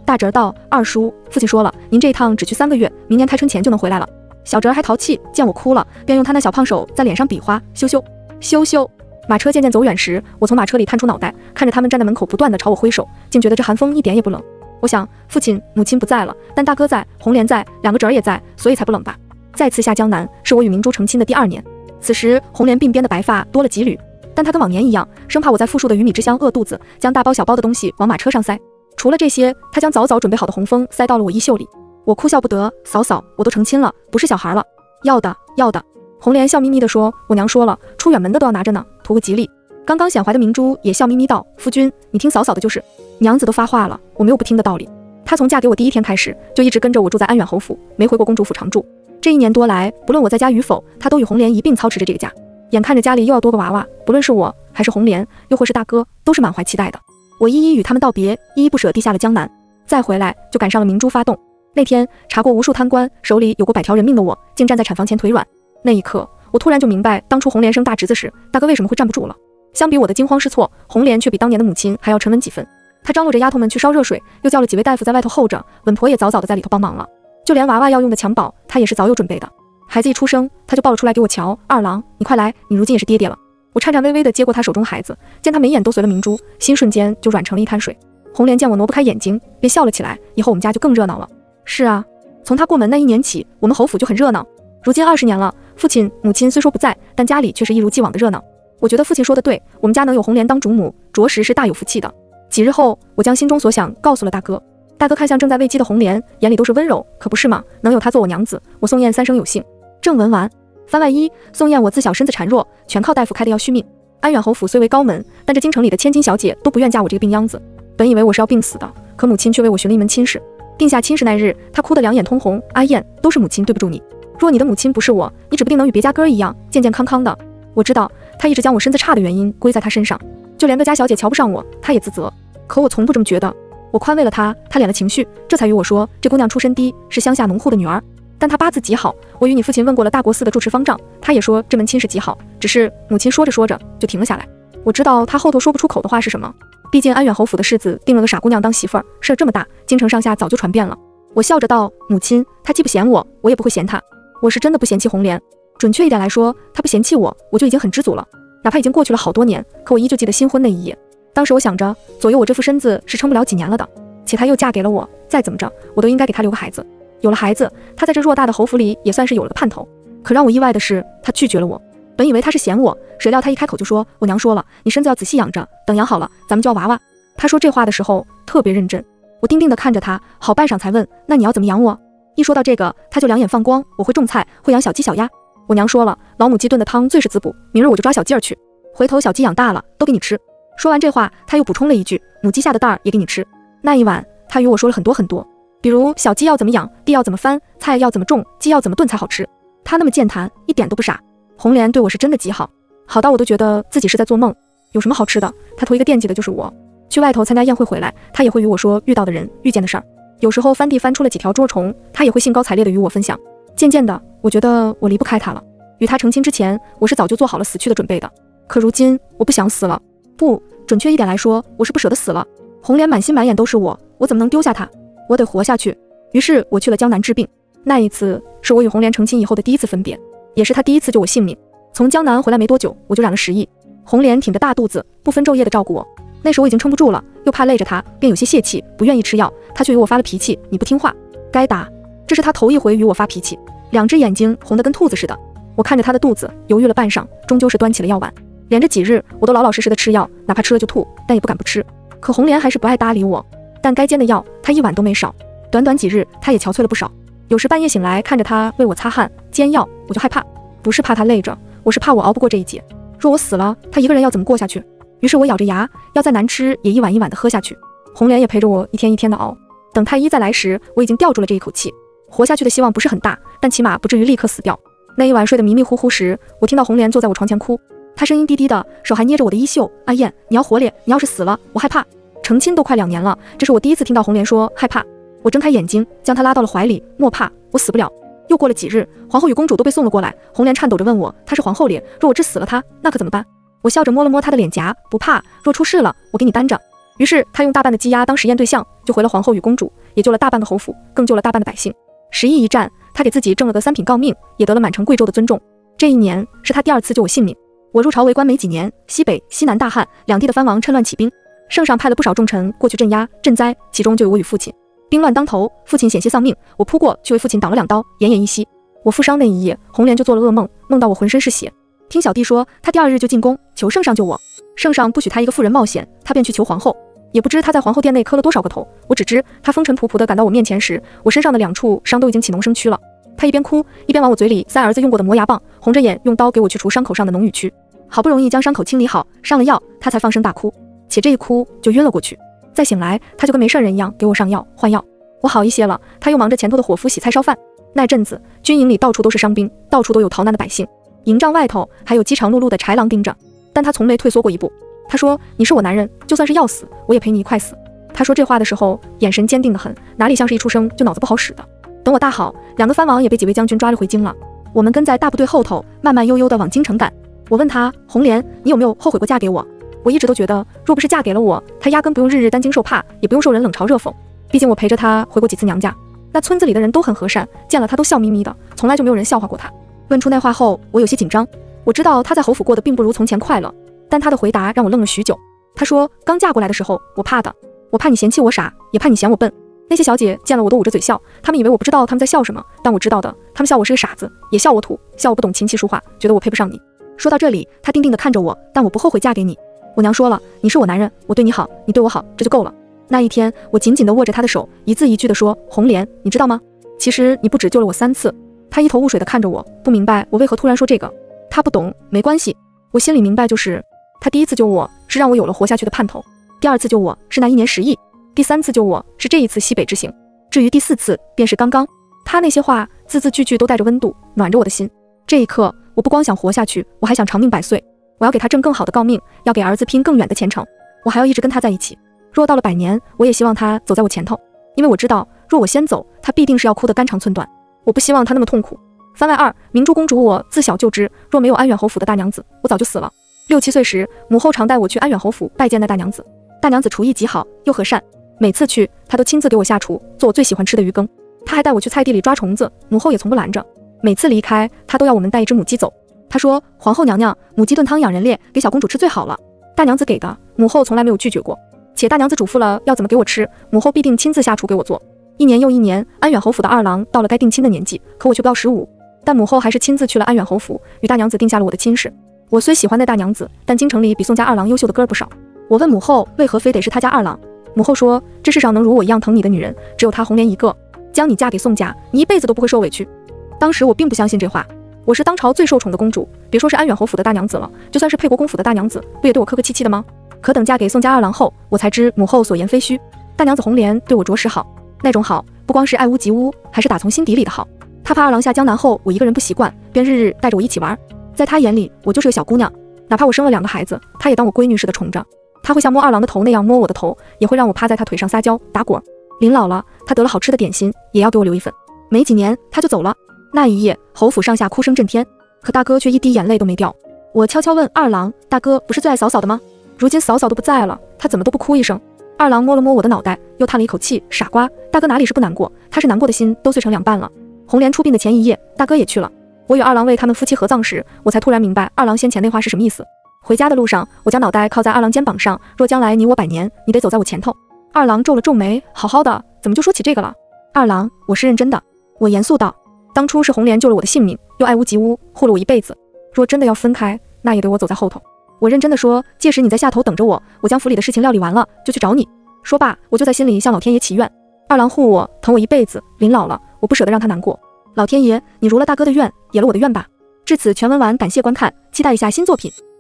大侄儿道：“二叔，父亲说了，您这一趟只去3个月，明年开春前就能回来了。”小侄儿还淘气，见我哭了，便用他那小胖手在脸上比划，羞羞羞羞。马车渐渐走远时，我从马车里探出脑袋，看着他们站在门口不断地朝我挥手，竟觉得这寒风一点也不冷。我想，父亲母亲不在了，但大哥在，红莲在，2个侄儿也在，所以才不冷吧。再次下江南，是我与明珠成亲的第2年。此时红莲鬓边的白发多了几缕，但她跟往年一样，生怕我在富庶的鱼米之乡饿肚子，将大包小包的东西往马车上塞。除了这些，她将早早准备好的红枫塞到了我衣袖里。我哭笑不得，嫂嫂，我都成亲了，不是小孩了。要的，要的。红莲笑眯眯地说，我娘说了，出远门的都要拿着呢，图个吉利。刚刚显怀的明珠也笑眯眯道，夫君，你听嫂嫂的就是。娘子都发话了，我没有不听的道理。她从嫁给我第1天开始，就一直跟着我住在安远侯府，没回过公主府常住。这1年多来，不论我在家与否，她都与红莲一并操持着这个家。眼看着家里又要多个娃娃，不论是我还是红莲，又或是大哥，都是满怀期待的。我一一与他们道别，依依不舍地下了江南。再回来就赶上了明珠发动。那天查过无数贪官，手里有过100条人命的我，竟站在产房前腿软。那一刻，我突然就明白，当初红莲生大侄子时，大哥为什么会站不住了。相比我的惊慌失措，红莲却比当年的母亲还要沉稳几分。她张罗着丫头们去烧热水，又叫了几位大夫在外头候着，稳婆也早早的在里头帮忙了。就连娃娃要用的襁褓，她也是早有准备的。孩子一出生，她就抱了出来给我瞧，二郎，你快来，你如今也是爹爹了。我颤颤巍巍地接过她手中孩子，见她眉眼都随了明珠，心瞬间就软成了一滩水。红莲见我挪不开眼睛，便笑了起来，以后我们家就更热闹了。是啊，从她过门那1年起，我们侯府就很热闹。如今20年了，父亲母亲虽说不在，但家里却是一如既往的热闹。我觉得父亲说的对，我们家能有红莲当主母，着实是大有福气的。几日后，我将心中所想告诉了大哥。大哥看向正在喂鸡的红莲，眼里都是温柔，可不是吗？能有她做我娘子，我宋燕3生有幸。正文完，番外1，宋燕我自小身子孱弱，全靠大夫开的药续命。安远侯府虽为高门，但这京城里的千金小姐都不愿嫁我这个病秧子。本以为我是要病死的，可母亲却为我寻了一门亲事。定下亲事那日，她哭得2眼通红。阿燕，都是母亲对不住你。若你的母亲不是我，你指不定能与别家哥儿一样健健康康的。我知道她一直将我身子差的原因归在她身上，就连个家小姐瞧不上我，她也自责。可我从不这么觉得。我宽慰了她，她敛了情绪，这才与我说，这姑娘出身低，是乡下农户的女儿，但她八字极好。我与你父亲问过了大国寺的住持方丈，他也说这门亲事极好。只是母亲说着说着就停了下来。我知道她后头说不出口的话是什么。毕竟安远侯府的世子定了个傻姑娘当媳妇儿，事儿这么大，京城上下早就传遍了。我笑着道，母亲，她既不嫌我，我也不会嫌她。我是真的不嫌弃红莲，准确一点来说，她不嫌弃我，我就已经很知足了。哪怕已经过去了好多年，可我依旧记得新婚那一夜。当时我想着，左右我这副身子是撑不了几年了的，且她又嫁给了我，再怎么着，我都应该给她留个孩子。有了孩子，她在这偌大的侯府里也算是有了个盼头。可让我意外的是，她拒绝了我。本以为她是嫌我，谁料她一开口就说，我娘说了，你身子要仔细养着，等养好了，咱们就要娃娃。她说这话的时候特别认真，我定定地看着她，好半晌才问，那你要怎么养我？一说到这个，她就2眼放光，我会种菜，会养小鸡小鸭。我娘说了，老母鸡炖的汤最是滋补，明日我就抓小鸡儿去，回头小鸡养大了都给你吃。说完这话，她又补充了一句，母鸡下的蛋儿也给你吃。那一晚，她与我说了很多很多，比如小鸡要怎么养，地要怎么翻，菜要怎么种，鸡要怎么炖才好吃。她那么健谈，一点都不傻。红莲对我是真的极好，好到我都觉得自己是在做梦。有什么好吃的，她头一个惦记的就是我。去外头参加宴会回来，她也会与我说遇到的人遇见的事儿。有时候翻地翻出了几条捉虫，她也会兴高采烈地与我分享。渐渐的，我觉得我离不开她了。与她成亲之前，我是早就做好了死去的准备的。可如今我不想死了，不准确一点来说，我是不舍得死了。红莲满心满眼都是我怎么能丢下她？我得活下去。于是我去了江南治病。那一次是我与红莲成亲以后的第一次分别，也是她第一次救我性命。从江南回来没多久，我就染了10疫。红莲挺着大肚子，不分昼夜地照顾我。那时我已经撑不住了，又怕累着她，便有些泄气，不愿意吃药。她却与我发了脾气，你不听话，该打。这是她头一回与我发脾气，2只眼睛红得跟兔子似的。我看着她的肚子，犹豫了半晌，终究是端起了药碗。连着几日，我都老老实实的吃药，哪怕吃了就吐，但也不敢不吃。可红莲还是不爱搭理我，但该煎的药她一碗都没少。短短几日，她也憔悴了不少。有时半夜醒来，看着她为我擦汗煎药，我就害怕。不是怕她累着，我是怕我熬不过这一劫。若我死了，她一个人要怎么过下去？于是我咬着牙，药再难吃也一碗一碗的喝下去。红莲也陪着我一天一天的熬。等太医再来时，我已经吊住了这一口气，活下去的希望不是很大，但起码不至于立刻死掉。那一晚睡得迷迷糊糊时，我听到红莲坐在我床前哭，她声音低低的，手还捏着我的衣袖，阿燕，你要活咧，你要是死了，我害怕。成亲都快2年了，这是我第一次听到红莲说害怕。我睁开眼睛，将她拉到了怀里，莫怕，我死不了。又过了几日，皇后与公主都被送了过来，红莲颤抖着问我，她是皇后咧，若我治死了她，那可怎么办？我笑着摸了摸她的脸颊，不怕，若出事了，我给你担着。 于是他用大半的鸡鸭当实验对象，就回了皇后与公主，也救了大半个侯府，更救了大半的百姓。10亿一战，他给自己挣了个3品诰命，也得了满城贵胄的尊重。这一年是他第2次救我性命。我入朝为官没几年，西北、西南大旱，两地的藩王趁乱起兵，圣上派了不少重臣过去镇压赈灾，其中就有我与父亲。兵乱当头，父亲险些丧命，我扑过去为父亲挡了2刀，奄奄一息。我负伤那一夜，红莲就做了噩梦，梦到我浑身是血。听小弟说，他第2日就进宫求圣上救我，圣上不许他一个妇人冒险，他便去求皇后。也不知他在皇后殿内磕了多少个头，我只知他风尘仆仆地赶到我面前时，我身上的2处伤都已经起脓生蛆了。他一边哭一边往我嘴里塞儿子用过的磨牙棒，红着眼用刀给我去除伤口上的脓与蛆。好不容易将伤口清理好，上了药，他才放声大哭，且这一哭就晕了过去。再醒来，他就跟没事人一样给我上药换药。我好一些了，他又忙着前头的伙夫洗菜烧饭。那阵子军营里到处都是伤兵，到处都有逃难的百姓，营帐外头还有饥肠辘辘的豺狼盯着，但他从没退缩过一步。他说，你是我男人，就算是要死我也陪你一块死。他说这话的时候眼神坚定得很，哪里像是一出生就脑子不好使的。等我大好，2个藩王也被几位将军抓着回京了，我们跟在大部队后头慢慢悠悠地往京城赶。我问他，红莲，你有没有后悔过嫁给我？我一直都觉得，若不是嫁给了我，他压根不用日日担惊受怕，也不用受人冷嘲热讽。毕竟我陪着他回过几次娘家，那村子里的人都很和善，见了他都笑眯眯的，从来就没有人笑话过他。问出那话后，我有些紧张。我知道他在侯府过得并不如从前快乐，但他的回答让我愣了许久。他说，刚嫁过来的时候我怕的，我怕你嫌弃我傻，也怕你嫌我笨。那些小姐见了我都捂着嘴笑，她们以为我不知道他们在笑什么，但我知道的，她们笑我是个傻子，也笑我土，笑我不懂琴棋书画，觉得我配不上你。说到这里，他定定地看着我，但我不后悔嫁给你。我娘说了，你是我男人，我对你好，你对我好，这就够了。那一天，我紧紧地握着他的手，一字一句地说，红莲，你知道吗？其实你不止救了我3次。他一头雾水地看着我，不明白我为何突然说这个。他不懂，没关系。我心里明白，就是他第1次救我是让我有了活下去的盼头，第2次救我是那1年10亿，第3次救我是这一次西北之行，至于第4次便是刚刚。他那些话字字句句都带着温度，暖着我的心。这一刻，我不光想活下去，我还想长命百岁。我要给他挣更好的诰命，要给儿子拼更远的前程。我还要一直跟他在一起。若到了100年，我也希望他走在我前头，因为我知道，若我先走，他必定是要哭得肝肠寸断。我不希望他那么痛苦。番外2，明珠公主我自小就知，若没有安远侯府的大娘子，我早就死了。6、7岁时，母后常带我去安远侯府拜见那大娘子。大娘子厨艺极好，又和善，每次去，她都亲自给我下厨，做我最喜欢吃的鱼羹。她还带我去菜地里抓虫子，母后也从不拦着。每次离开，她都要我们带一只母鸡走。她说，皇后娘娘，母鸡炖汤养人烈，给小公主吃最好了。大娘子给的，母后从来没有拒绝过。且大娘子嘱咐了要怎么给我吃，母后必定亲自下厨给我做。1年又1年，安远侯府的2郎到了该定亲的年纪，可我却不到15，但母后还是亲自去了安远侯府，与大娘子定下了我的亲事。我虽喜欢那大娘子，但京城里比宋家2郎优秀的哥不少。我问母后，为何非得是他家2郎？母后说，这世上能如我一样疼你的女人，只有她红莲一个。将你嫁给宋家，你一辈子都不会受委屈。当时我并不相信这话。我是当朝最受宠的公主，别说是安远侯府的大娘子了，就算是沛国公府的大娘子，不也对我客客气气的吗？可等嫁给宋家2郎后，我才知母后所言非虚。大娘子红莲对我着实好，那种好不光是爱屋及乌，还是打从心底里的好。她怕2郎下江南后我一个人不习惯，便日日带着我一起玩。在她眼里，我就是个小姑娘，哪怕我生了2个孩子，她也当我闺女似的宠着。她会像摸2郎的头那样摸我的头，也会让我趴在她腿上撒娇打滚。临老了，她得了好吃的点心，也要给我留一份。没几年，她就走了。那一夜，侯府上下哭声震天，可大哥却一滴眼泪都没掉。我悄悄问2郎，大哥不是最爱嫂嫂的吗？如今嫂嫂都不在了，他怎么都不哭一声？2郎摸了摸我的脑袋，又叹了一口气，傻瓜，大哥哪里是不难过，他是难过的心都碎成2半了。红莲出殡的前一夜，大哥也去了。我与2郎为他们夫妻合葬时，我才突然明白2郎先前那话是什么意思。回家的路上，我将脑袋靠在2郎肩膀上，若将来你我100年，你得走在我前头。2郎皱了皱眉，好好的，怎么就说起这个了？2郎，我是认真的。我严肃道，当初是红莲救了我的性命，又爱屋及乌，护了我一辈子。若真的要分开，那也得我走在后头。我认真的说，届时你在下头等着我，我将府里的事情料理完了，就去找你。说罢，我就在心里向老天爷祈愿，2郎护我，疼我一辈子，临老了，我不舍得让他难过。老天爷，你如了大哥的愿，也了我的愿吧。至此全文完，感谢观看，期待一下新作品。